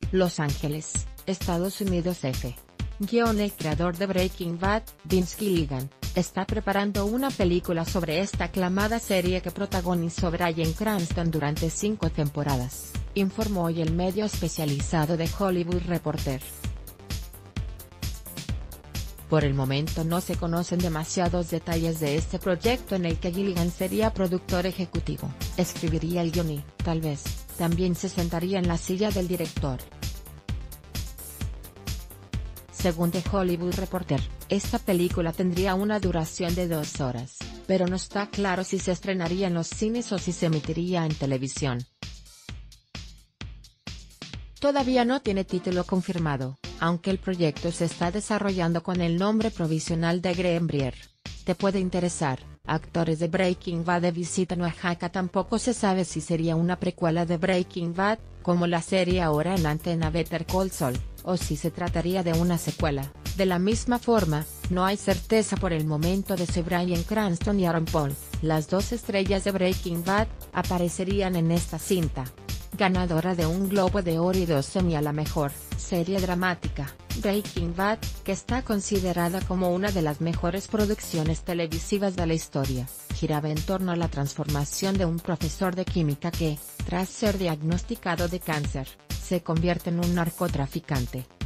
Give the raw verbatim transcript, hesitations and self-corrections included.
Los Ángeles, Estados Unidos. F. Guion. El creador de Breaking Bad, Vince Gilligan, está preparando una película sobre esta aclamada serie que protagonizó Bryan Cranston durante cinco temporadas, informó hoy el medio especializado The Hollywood Reporter. Por el momento no se conocen demasiados detalles de este proyecto en el que Gilligan sería productor ejecutivo, escribiría el guion y, tal vez, también se sentaría en la silla del director. Según The Hollywood Reporter, esta película tendría una duración de dos horas, pero no está claro si se estrenaría en los cines o si se emitiría en televisión. Todavía no tiene título confirmado, aunque el proyecto se está desarrollando con el nombre provisional de Greenbrier. Te puede interesar. Actores de Breaking Bad de visita en Oaxaca. Tampoco se sabe si sería una precuela de Breaking Bad, como la serie ahora en antena Better Call Saul, o si se trataría de una secuela. De la misma forma, no hay certeza por el momento de si Bryan Cranston y Aaron Paul, las dos estrellas de Breaking Bad, aparecerían en esta cinta. Ganadora de un Globo de Oro y dos Emmy a la mejor serie dramática, Breaking Bad, que está considerada como una de las mejores producciones televisivas de la historia, giraba en torno a la transformación de un profesor de química que, tras ser diagnosticado de cáncer, se convierte en un narcotraficante.